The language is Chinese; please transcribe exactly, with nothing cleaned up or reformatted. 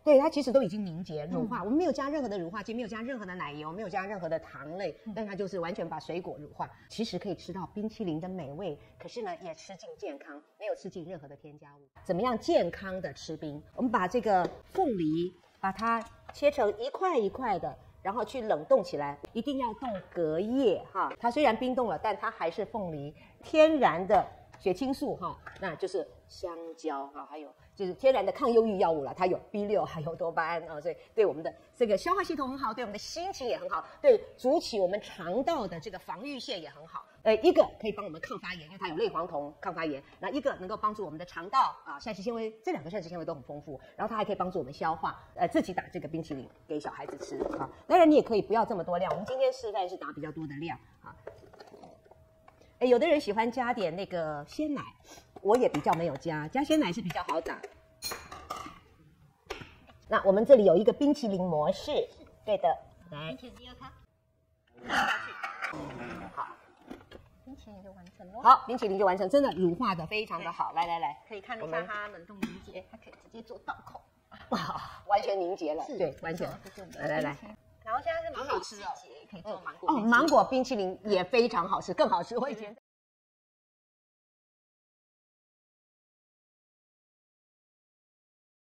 对，它其实都已经凝结乳化，嗯、我们没有加任何的乳化剂，没有加任何的奶油，没有加任何的糖类，嗯、但它就是完全把水果乳化。其实可以吃到冰淇淋的美味，可是呢，也吃进健康，没有吃进任何的添加物。怎么样健康的吃冰？我们把这个凤梨，把它切成一块一块的。然后去冷冻起来，一定要冻隔夜哈。它虽然冰冻了，但它还是凤梨天然的血清素哈，那就是香蕉哈，还有就是天然的抗忧郁药物了，它有 B 六， 还有多巴胺啊，所以对我们的这个消化系统很好，对我们的心情也很好，对筑起我们肠道的这个防御线也很好。呃，一个可以帮我们抗发炎，因为它有类黄酮抗发炎；那一个能够帮助我们的肠道啊，膳食纤维，这两个膳食纤维都很丰富，然后它还可以帮助我们消化。呃，自己打这个冰淇淋给小孩子吃啊，当然你也可以不要这么多量，我们今天示范是打比较多的量啊。哎，有的人喜欢加点那个鲜奶，我也比较没有加，加鲜奶是比较好打。那我们这里有一个冰淇淋模式，对的，来， 冰淇淋要它下去。 好， 冰淇淋就完成了。 好，冰淇淋就完成，真的乳化的非常的好。来来来， 可以看一下它冷冻凝结，它可以直接做倒扣， 哇，完全凝结了，对，完全。来来来。 然后现在是芒果季节，可以做芒果。 哦，芒果冰淇淋也非常好吃，更好吃。我以前。